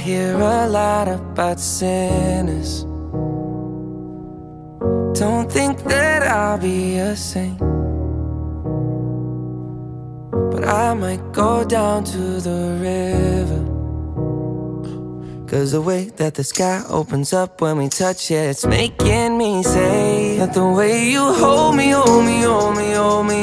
hear a lot about sinners. Don't think that I'll be a saint, but I might go down to the river. 'Cause the way that the sky opens up when we touch it, it's making me say that the way you hold me, hold me, hold me, hold me,